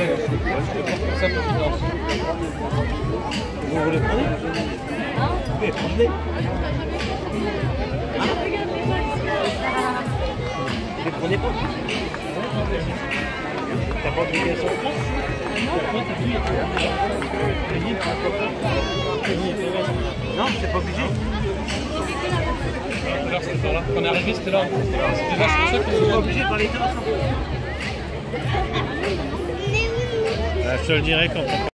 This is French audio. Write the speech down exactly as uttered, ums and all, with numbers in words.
Ça pour finance. Vous voulez prendre? Oui, prenez. Hein? Vous les prenez pas? T'as pas d'obligation de prendre? Non, c'est pas obligé. Alors c'était par là. Quand on est arrivé, c'était là. C'était là, c'est pour ça qu'on est pas obligé de parler de ça. Je te le dirai quand on